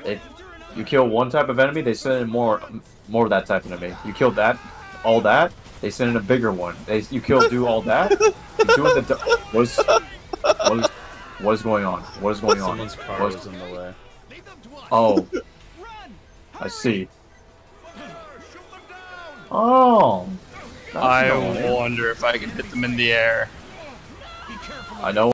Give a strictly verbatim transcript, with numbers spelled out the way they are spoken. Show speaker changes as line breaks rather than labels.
If you kill one type of enemy, they send in more, more of that type of enemy. You kill that, all that, they send in a bigger one. They, you kill, do all that. You doing the what is, what is, what is going on? What is going on?
Someone's car
what is,
was in the way.
Oh, I see. Oh.
I wonder if I can hit them in the air.
I know.